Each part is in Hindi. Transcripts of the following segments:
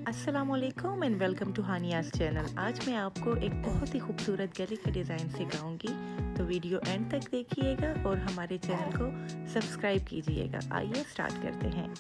अस्सलामुअलैकुम and welcome to Haniya's channel. आज मैं आपको एक बहुत ही खूबसूरत गले का डिज़ाइन सिखाऊंगी, तो वीडियो एंड तक देखिएगा और हमारे चैनल को सब्सक्राइब कीजिएगा। आइए स्टार्ट करते हैं।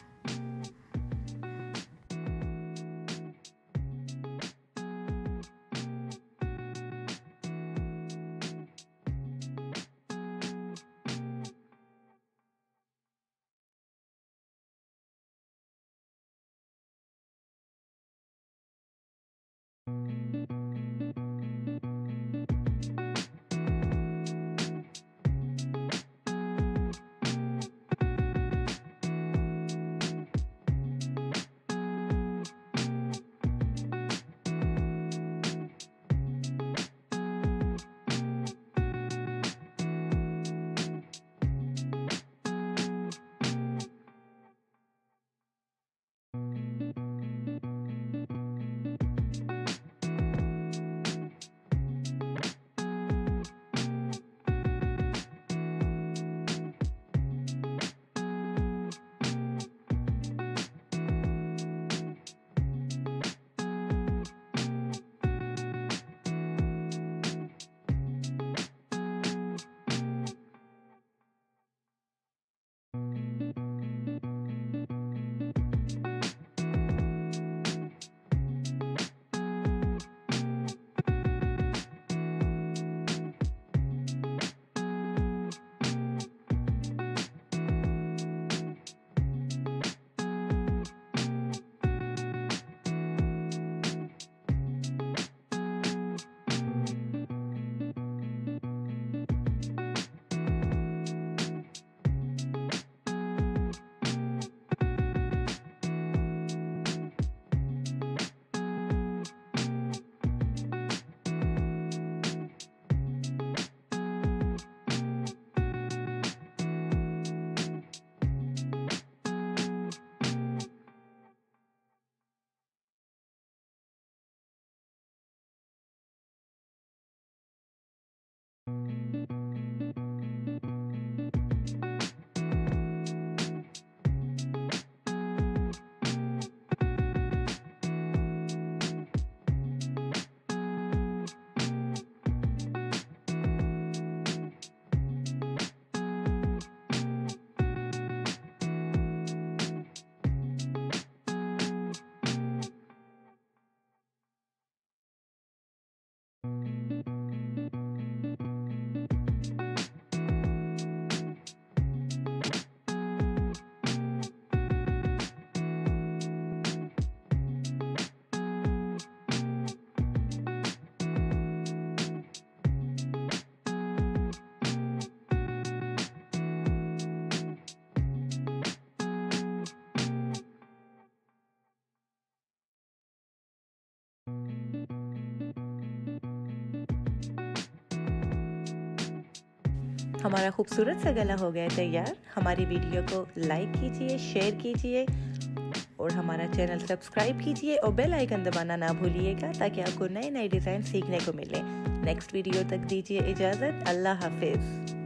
हमारा खूबसूरत सा गला हो गया तैयार। हमारी वीडियो को लाइक कीजिए, शेयर कीजिए और हमारा चैनल सब्सक्राइब कीजिए और बेल आइकन दबाना ना भूलिएगा ताकि आपको नए नए डिज़ाइन सीखने को मिले। नेक्स्ट वीडियो तक दीजिए इजाज़त। अल्लाह हाफिज़।